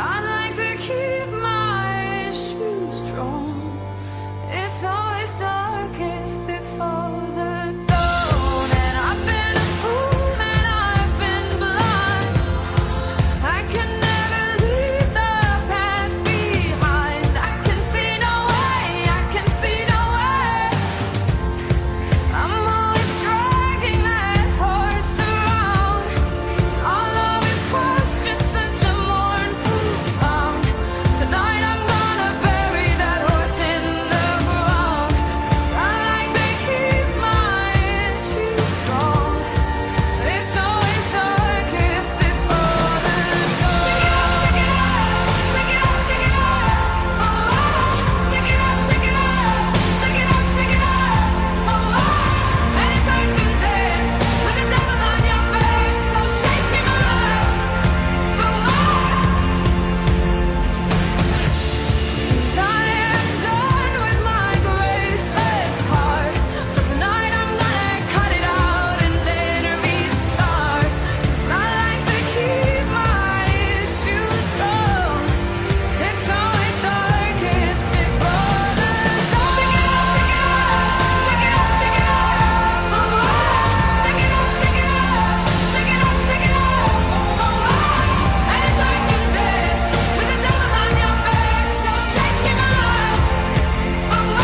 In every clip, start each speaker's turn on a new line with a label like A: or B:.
A: I'd like to keep my shoes strong. It's always darkest before the dawn, and I've been a fool and I've been blind. I can never leave the past behind. I can see no way, I can see no way. I'm always dragging that horse around. I'll always question such a mournful song. Tonight I'm gonna bury that horse in the ground. 'Cause I like to keep my issues strong. But it's always darkest before the dawn. Shake it up, shake it up, shake it up, shake it up. Oh, shake it up, shake it up, shake it up, shake it up. Oh, and it's hard to dance with the devil on your back, so shake him up. Oh, 'cause I am done with my graceless heart. So tonight I'm gonna cut it out and then restart. 'Cause I like to keep my issues strong. It's always darkest before the dawn. Shake it up, shake it up, shake it up, shake it up. Oh, shake it up, shake it up, shake it up, shake it up. Oh, and it's hard to dance with the devil on your back, so shake him up. Oh,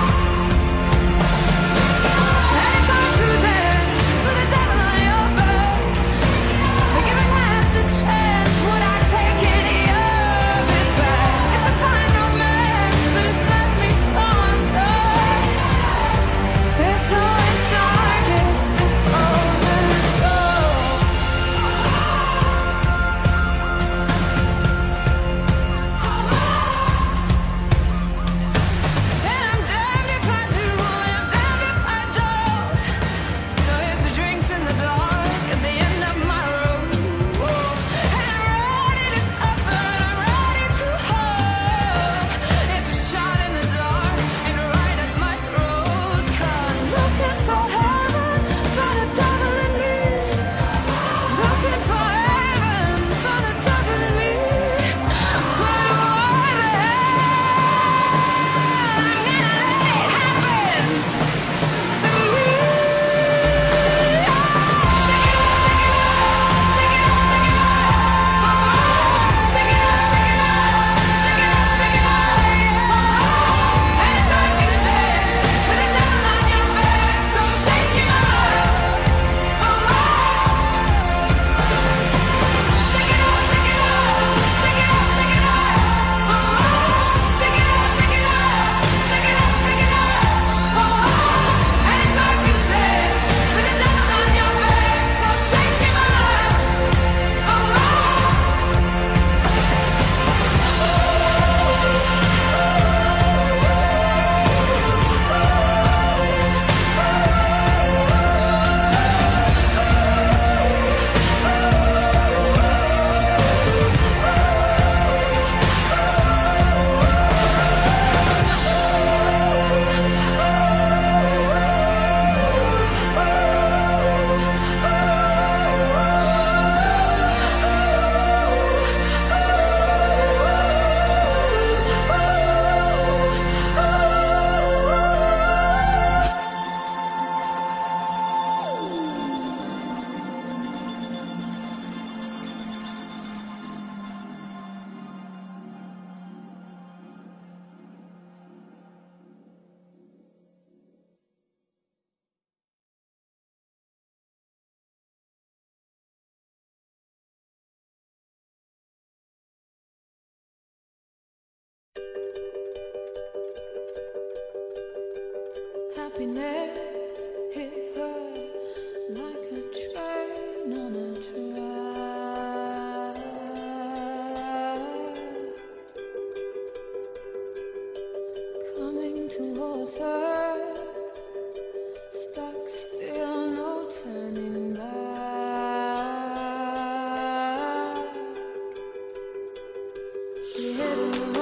A: and it's hard to dance with the devil on your back. Give him half the chance, would I take any of it back? It's a fine romance, but it's left me stronger. It's always darkest before the dawn. And I'm damned if I do, and I'm damned if I don't. So here's the drinks in the dark at the end of my road. And I'm ready to suffer, I'm ready to hope. It's a shot in the dark and right at my throat. 'Cause looking for heaven for the devil in me. Looking for heaven for the devil in me. But why the hell I'm gonna let it happen to me? Shake it up, shake it up, shake it up, shake it up. Shake it up, shake it up, shake it up. And it's hard to dance with the devil on your back, so shake it up. Shake it up, shake it up, shake it up, shake it up. Shake it up, shake it up, shake it up, shake it up. And it's hard to dance with the devil on your back, so shake him up. Happiness hit her like a train on a track, coming towards her, stuck still, no turning back. She hid in the